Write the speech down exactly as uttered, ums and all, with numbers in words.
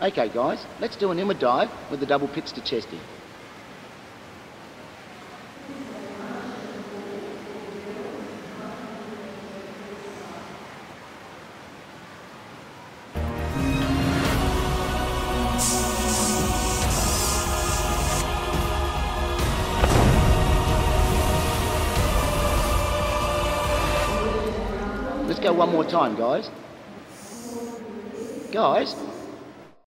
Okay guys, let's do an inward dive with the double pits to chesty. Let's go one more time, guys. Guys,